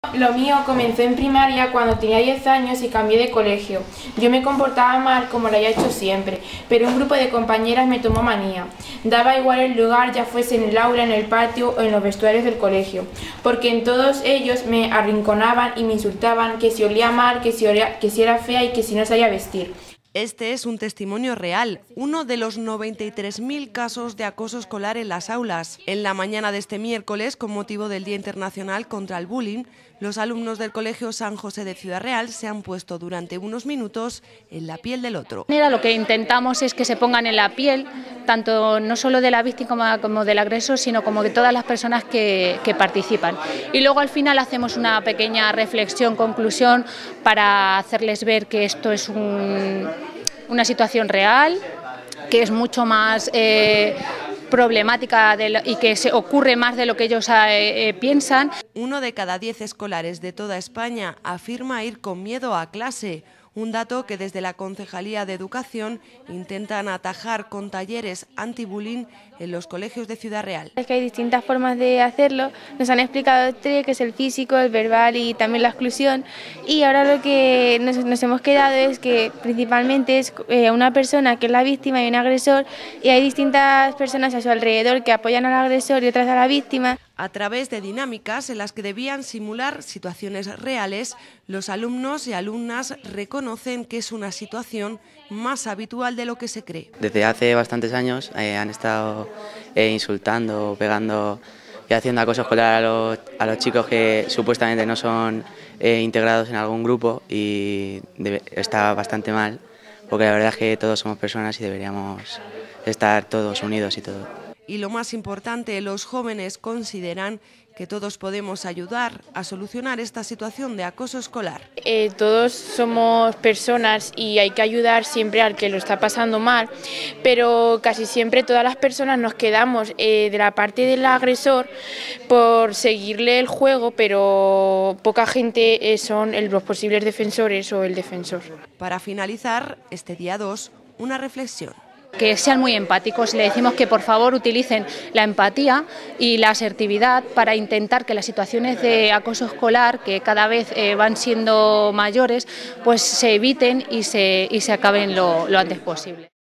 Lo mío comenzó en primaria cuando tenía 10 años y cambié de colegio. Yo me comportaba mal como lo había hecho siempre, pero un grupo de compañeras me tomó manía. Daba igual el lugar, ya fuese en el aula, en el patio o en los vestuarios del colegio, porque en todos ellos me arrinconaban y me insultaban, que si olía mal, que si era fea y que si no sabía vestir. Este es un testimonio real, uno de los 93.000 casos de acoso escolar en las aulas. En la mañana de este miércoles, con motivo del Día Internacional contra el Bullying, los alumnos del Colegio San José de Ciudad Real se han puesto durante unos minutos en la piel del otro. Lo que intentamos es que se pongan en la piel, tanto no solo de la víctima como del agresor, sino como de todas las personas que participan. Y luego al final hacemos una pequeña reflexión, conclusión, para hacerles ver que esto es una situación real, que es mucho más problemática y que se ocurre más de lo que ellos piensan. 1 de cada 10 escolares de toda España afirma ir con miedo a clase, un dato que desde la Concejalía de Educación intentan atajar con talleres anti-bullying en los colegios de Ciudad Real. Es que hay distintas formas de hacerlo, nos han explicado tres, que es el físico, el verbal y también la exclusión, y ahora lo que nos hemos quedado es que principalmente es una persona que es la víctima y un agresor, y hay distintas personas a su alrededor que apoyan al agresor y otras a la víctima. A través de dinámicas en las que debían simular situaciones reales, los alumnos y alumnas reconocen que es una situación más habitual de lo que se cree. Desde hace bastantes años han estado insultando, pegando y haciendo acoso escolar a los chicos que supuestamente no son integrados en algún grupo, y está bastante mal, porque la verdad es que todos somos personas y deberíamos estar todos unidos y todo. Y lo más importante, los jóvenes consideran que todos podemos ayudar a solucionar esta situación de acoso escolar. Todos somos personas y hay que ayudar siempre al que lo está pasando mal, pero casi siempre todas las personas nos quedamos de la parte del agresor por seguirle el juego, pero poca gente son los posibles defensores o el defensor. Para finalizar, este día 2, una reflexión. Que sean muy empáticos, le decimos que por favor utilicen la empatía y la asertividad para intentar que las situaciones de acoso escolar, que cada vez van siendo mayores, pues se eviten y se acaben lo antes posible.